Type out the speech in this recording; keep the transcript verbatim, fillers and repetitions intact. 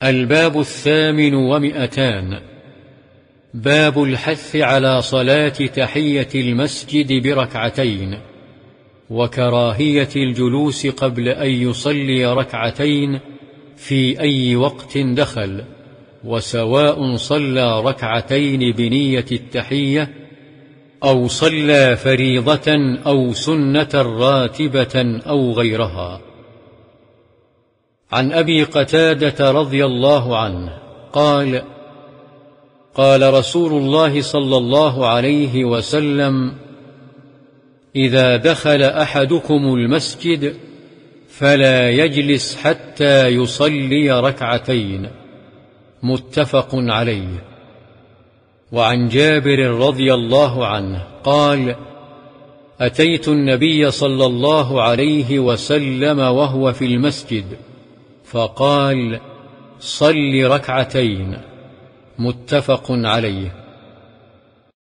الباب الثامن ومئتان. باب الحث على صلاة تحية المسجد بركعتين، وكراهية الجلوس قبل أن يصلي ركعتين في أي وقت دخل، وسواء صلى ركعتين بنية التحية أو صلى فريضة أو سنة راتبة أو غيرها. عن أبي قتادة رضي الله عنه قال: قال رسول الله صلى الله عليه وسلم: إذا دخل أحدكم المسجد فلا يجلس حتى يصلي ركعتين. متفق عليه. وعن جابر رضي الله عنه قال: أتيت النبي صلى الله عليه وسلم وهو في المسجد فقال: صل ركعتين. متفق عليه.